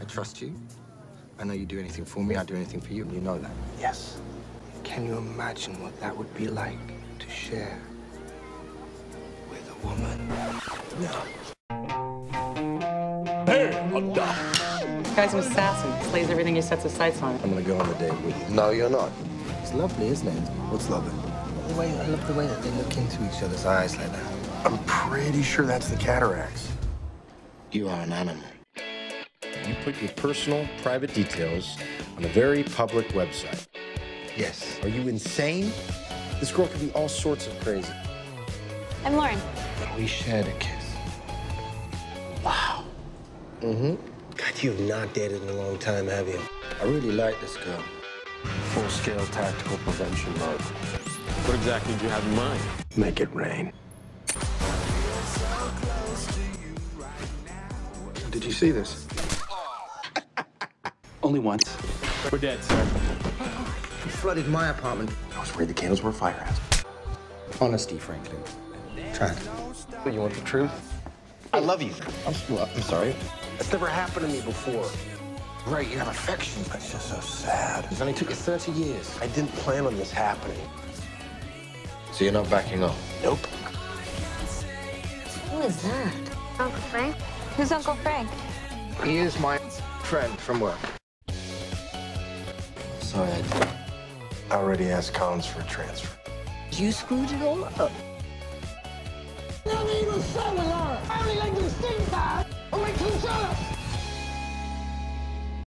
I trust you. I know you do anything for me, I'd do anything for you, and you know that. Yes. Can you imagine what that would be like to share with a woman? No. Hey, Honda. This guy's an assassin. Slays everything he sets his sights on. I'm gonna go on the date with you. No, you're not. It's lovely, isn't it? What's lovely? I love the way that they look into each other's eyes like that. I'm pretty sure that's the cataracts. You are an animal. You put your personal, private details on a very public website. Yes. Are you insane? This girl could be all sorts of crazy. I'm Lauren. We shared a kiss. Wow. Mm-hmm. God, you have not dated in a long time, have you? I really like this girl. Full-scale tactical prevention mode. What exactly do you have in mind? Make it rain. Did you see this? Only once. We're dead, sir. You flooded my apartment. I was worried the candles were a fire hazard. Honesty, Franklin. Try. You want the truth? I love you. I'm sorry. That's never happened to me before. Right, you have affection. It's just so sad. It only took you 30 years. I didn't plan on this happening. So you're not backing off? Nope. Who is that? Uncle Frank? Who's Uncle Frank? He is my friend from work. Sorry, I already asked Collins for a transfer. You screwed it all up. I don't even sell a lot. I only like to sing.